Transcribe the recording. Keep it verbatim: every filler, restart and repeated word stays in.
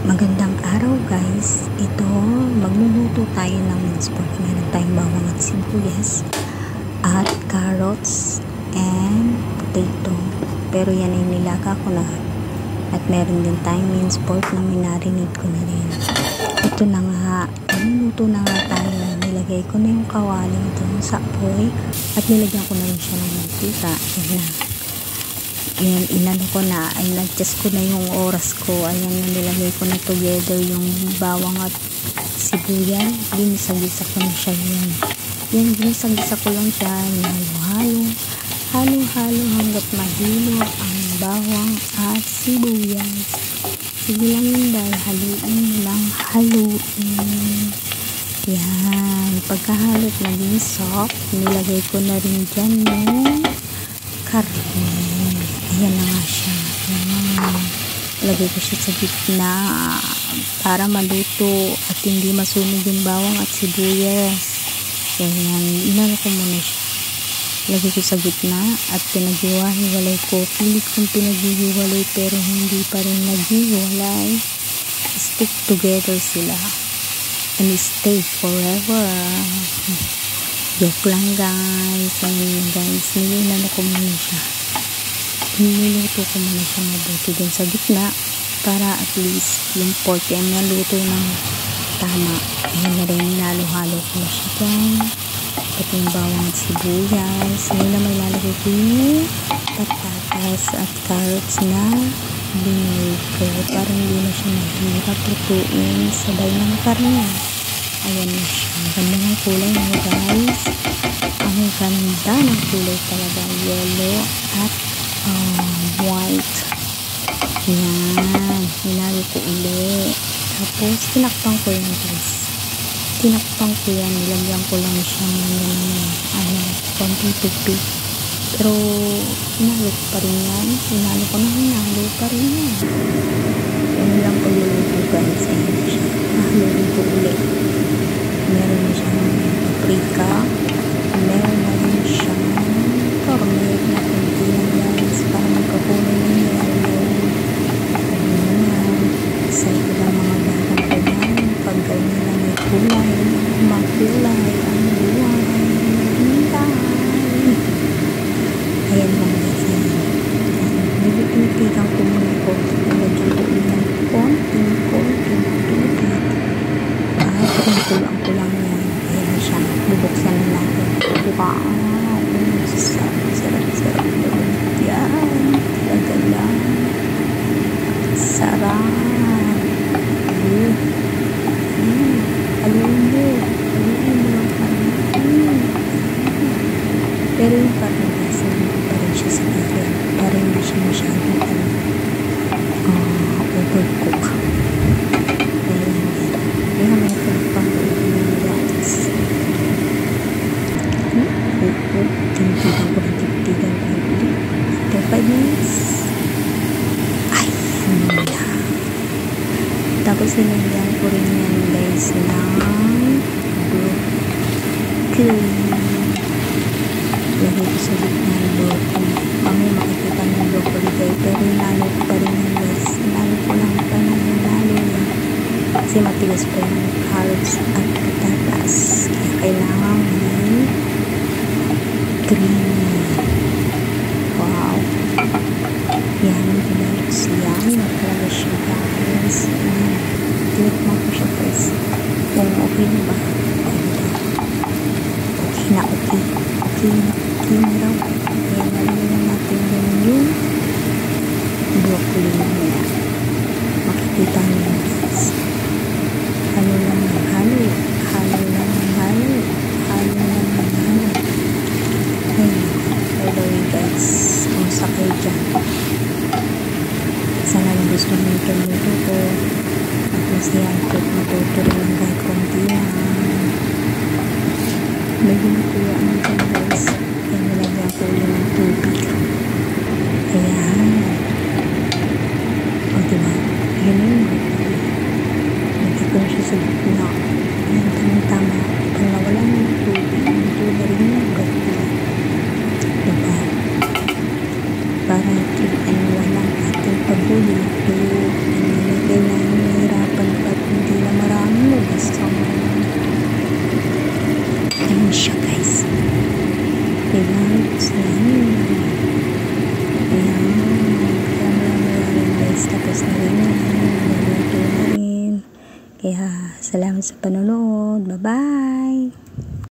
Magandang araw guys. Ito, magluluto tayo ng minced pork. Meron tayong bawang at sibuyas at carrots and potato. Pero yan ay nilaga ko na. At meron din tayong minced pork na minarinate ko na rin. Ito na nga, magluluto na nga tayo. Nilagay ko na yung kawali doon sa apoy at nilagyan ko na rin siya ng mantika. Yan na. Ayan, inano ko na, ay nag-adjust ko na yung oras ko. Ayan, nilagay ko na together yung bawang at sibuyas. Ginisa-gisa ko na siya yan. Yan, ginisa-gisa ko lang siya. Halo-halo. Halo-halo hanggat mahilo ang bawang at sibuyas. Sige lang yun dahil haluin lang haluin. Yan, pagkahalot naging soft, nilagay ko na rin dyan yung karne. Ayan na nga siya. Ayan. Lagay ko siya sa gitna para maluto at hindi masunog yung bawang at sibuyas. Ayan. Inano ko muna siya. Lagay ko sa gitna at pinaghiwa-hiwalay ko. Pilit kong pinaghihiwalay pero hindi pa rin naghiwalay. Stick together sila. And stay forever. Joke lang guys. Ayan guys. Nilinano ko muna siya. Niluto ko muna siya mabuti dun sa gitna para at least yung pork ay naluto ng tama. Ayan na rin, nalo-halo ko na siya dyan. Pati yung bawang at sibuyas. Ngayon na may lalagay ko yung patatas at carrots na binay ko para hindi na siya mahirap lutuin sabay ng karne. Ayan na siya. Ganda ng kulay na guys. Ang ganda ng kulay talaga. Yellow at Um, white. Yan. Nilagay ko uli. Tapos, tinakpan ko yan guys. Tinakpan ko yan. Nilagyan ko lang siyang yan, ano, konting tubig. Pero, hinalo ko pa rin yan. Hinalo ko na hinalo pa rin yan. Yan lang ko luluto guys. Ayan siya. Nahalo ko uli. Meron na siyang paprika. Meron na rin siyang turmeric na kunti lang guys para magkakulay ng yellow. Ayan. Excited ang mga batang kumain pag ganyan lang may kulay, makulay ang buhay. Hintay. Ayan lang guys. Nilipinitigan ko muna ko. Nilagyan ko ilang konting konting tubig. At kulang ko lang yan. Ayan siya. Bubuksan na natin. Wow! Sarap, sarap, sarap naman yan. Talaga lang. Sarap. Mm. Mm. Haluin mo. Haluin mo lang kami. Mm. Pero yung parang nasa hindi pa rin siya sa akin. Parang hindi siya masyadong ano, uh, overcook. Ayan. Kaya may pagpapagod ng guys. Tinitigan ko ng tinitigan ko ulit. After five minutes. Ayan na. Tapos sinagyan ko rin yan guys ng broccoli. Lagay ko sa gitna ng broccoli. Kami makikita ng broccoli guys. Pero hinalo ko pa rin yan guys. Hinalo ko lang pa ng hinalo yan. Kasi matigas pa yung carrots at patatas. Kaya kailangan may creamy. Wow. Yan, pinarot siya. Naglaga siya guys. Tinikman ko siya guys. Kung okay na ba? Okay na okay. Okay na okay na raw. Kaya nalagyan natin din yung broccoli niya. Makikita niyo guys. Halo lang ng halo. Halo lang ng halo. Halo lang ng halo. Ayun. By the way guys, kumusta kayo dyan? Sana lang gusto nyo itong luto ko. At mas yan ko matuto rin kahit konti lang. May ginukuya mo dyan guys. Kaya nilagyan ko ulit ng tubig. Ayan. O diba? Ayan yun. Nagkita ko siya sa gitna. Ayan, tamang-tama. Pag nawala ng tubig, ito na rin yung gagawin. Diba? Para ano walang ating pagbuli. Ito, nilagay namin na siya guys. Diba? Ayan. Ayan. Ayan. Guys, tapos na rin yan. Nagluto na rin. Kaya salamat sa panonood. Bye bye.